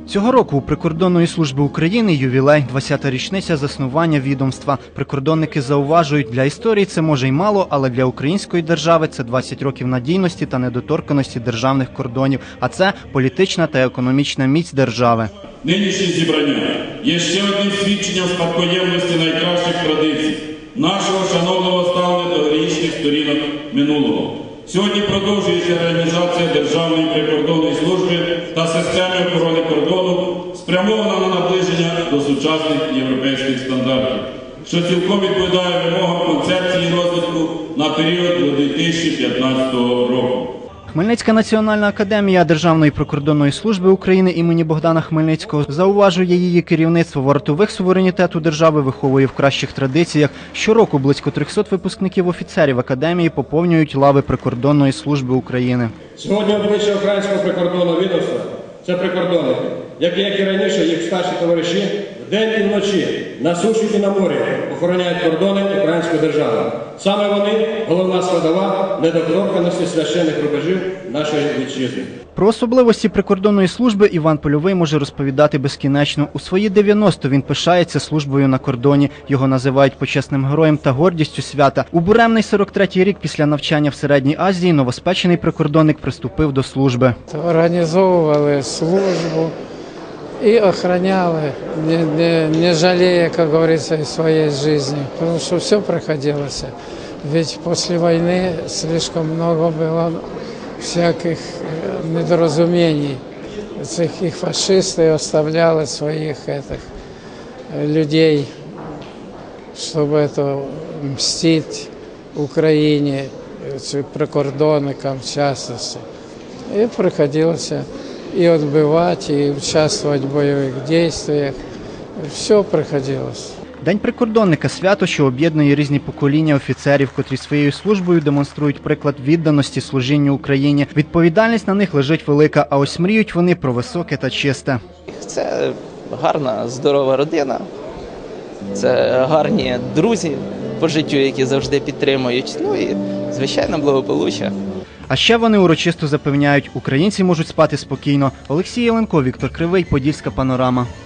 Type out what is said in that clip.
Цього року у Прикордонної служби України ювілей – 20-та річниця заснування відомства. Прикордонники зауважують, для історії це може й мало, але для української держави це 20 років надійності та недоторканості державних кордонів, а це політична та економічна міць держави. Нинішнє зібрання є ще одним свідченням спадкоємності найкращих традицій, нашого шановного ставлення до героїчних сторінок минулого. Сьогодні продовжується реалізація Державної прикордонної служби та системи охорони кордону, спрямована на наближення до сучасних європейських стандартів, що цілком відповідає вимогам концепції розвитку на період до 2015 року. Хмельницька національна академія Державної прикордонної служби України імені Богдана Хмельницького зауважує, її керівництво вартових суверенітету держави виховує в кращих традиціях. Щороку близько 300 випускників-офіцерів академії поповнюють лави Прикордонної служби України. Сьогодні обличчя українського прикордонного відомства – це прикордонники, які, як і раніше, їх старші товариші вдень і вночі на суші і на морі охороняють кордони української держави. Саме вони – головна складова недоторканності священних рубежів нашої вітчизни. Про особливості прикордонної служби Іван Польовий може розповідати безкінечно. У свої 90 він пишається службою на кордоні. Його називають почесним героєм та гордістю свята. У буремний 43-й рік після навчання в Середній Азії новоспечений прикордонник приступив до служби. Організовували службу и охраняли, не жалея, как говорится, своей жизни, потому что все проходилось. Ведь после войны слишком много было всяких недоразумений. Их фашисты оставляли своих людей, чтобы это мстить Украине, прикордонникам в частности. И приходилось и отбывать, и участвовать в бойових действиях. Все приходилось. День прикордонника – свято, що об'єднує різні покоління офіцерів, котрі своєю службою демонструють приклад відданості служінню Україні. Відповідальність на них лежить велика, а ось мріють вони про високе та чисте. Це гарна, здорова родина, це гарні друзі по життю, які завжди підтримують, ну і, звичайно, благополуччя. А ще вони урочисто запевняють, українці можуть спати спокійно. Олексій Єленко, Віктор Кривий, Подільська панорама.